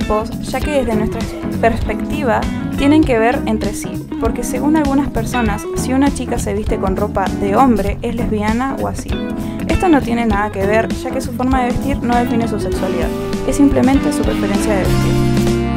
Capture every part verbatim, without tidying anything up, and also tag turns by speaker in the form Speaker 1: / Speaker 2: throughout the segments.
Speaker 1: estereotipos, ya que desde nuestra perspectiva tienen que ver entre sí, porque según algunas personas, si una chica se viste con ropa de hombre es lesbiana o así. Esto no tiene nada que ver, ya que su forma de vestir no define su sexualidad, es simplemente su preferencia de vestir.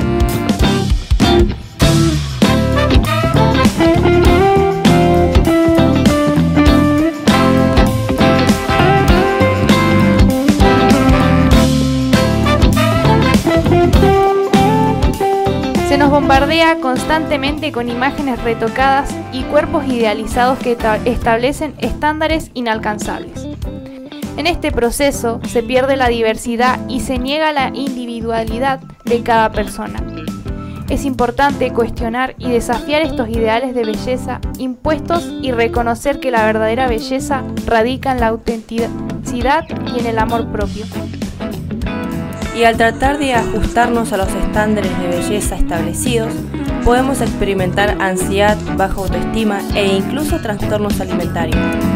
Speaker 2: Se nos bombardea constantemente con imágenes retocadas y cuerpos idealizados que establecen estándares inalcanzables. En este proceso se pierde la diversidad y se niega la individualidad de cada persona. Es importante cuestionar y desafiar estos ideales de belleza impuestos y reconocer que la verdadera belleza radica en la autenticidad y en el amor propio.
Speaker 3: Y al tratar de ajustarnos a los estándares de belleza establecidos, podemos experimentar ansiedad, baja autoestima e incluso trastornos alimentarios.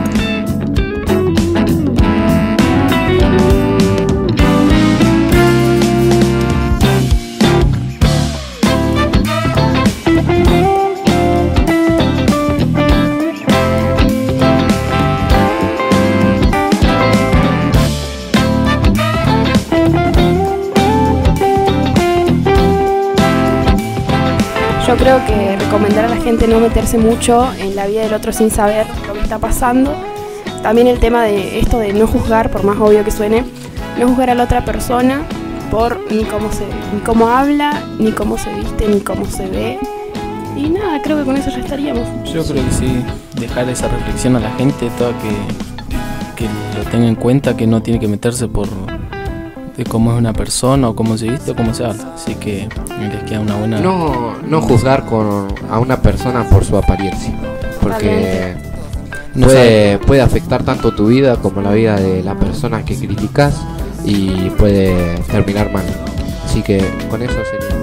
Speaker 4: Yo creo que recomendar a la gente no meterse mucho en la vida del otro sin saber lo que está pasando. También el tema de esto de no juzgar, por más obvio que suene, no juzgar a la otra persona por ni cómo se, ni cómo habla, ni cómo se viste, ni cómo se ve. Y nada, creo que con eso ya estaríamos.
Speaker 5: Yo creo que sí, dejar esa reflexión a la gente, toda que, que lo tenga en cuenta, que no tiene que meterse por de cómo es una persona o cómo se viste o cómo se habla, así que les queda una buena...
Speaker 6: No, no juzgar con, a una persona por su apariencia, porque
Speaker 5: no
Speaker 6: puede, puede afectar tanto tu vida como la vida de la persona que criticas y puede terminar mal, así que con eso sería...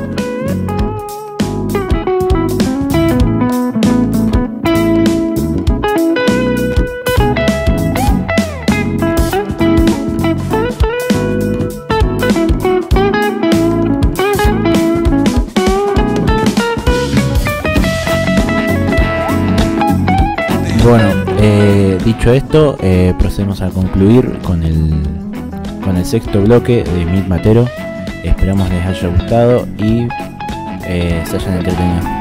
Speaker 7: Bueno, eh, dicho esto, eh, procedemos a concluir con el, con el sexto bloque de Mit Matero. Esperamos les haya gustado y eh, se hayan entretenido.